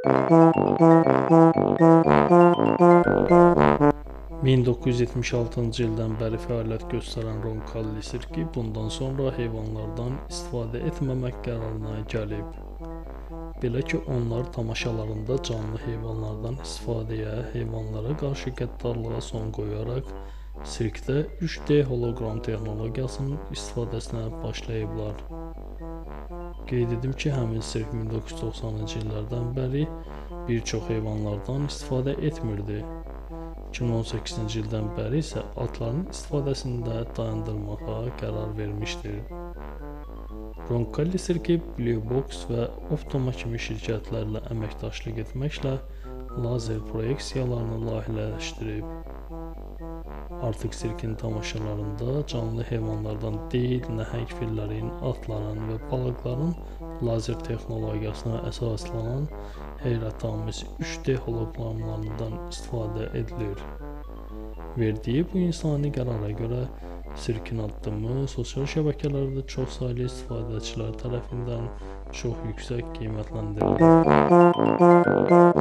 ...1976-cı ildən bəri fəaliyyət göstərən Roncalli sirki bundan sonra heyvanlardan istifadə etməmək qərarına gəlib. Belə ki, onlar tamaşalarında canlı heyvanlardan istifadəyə, heyvanlara qarşı qəddarlığa son qoyaraq, sirkdə 3D holoqram texnologiyasının istifadəsinə başlayıblar. Qeyd edim ki, həmin sirk 1990-cı illərdən bəri bir çox heyvanlardan istifadə etmirdi. 2018-ci ildən bəri isə atların istifadəsini də dayandırmağa qərar vermişdir. Roncalli sirki Blue Box və Optoma kimi şirkətlərlə əməkdaşlıq etməklə lazer proyeksiyalarını layihələşdirib. Artıq sirkin tamaşalarında canlı heyvanlardan deyil, nəhəng fillərin, atların və balıqların lazer texnologiyasına əsaslanan heyrətamiz 3D holoqramlarından istifadə edilir. Verdiyi bu insani qərara görə sirkin addımı sosial şəbəkələrdə çoxsaylı istifadəçilər tərəfindən çox yüksək qiymətləndirilir.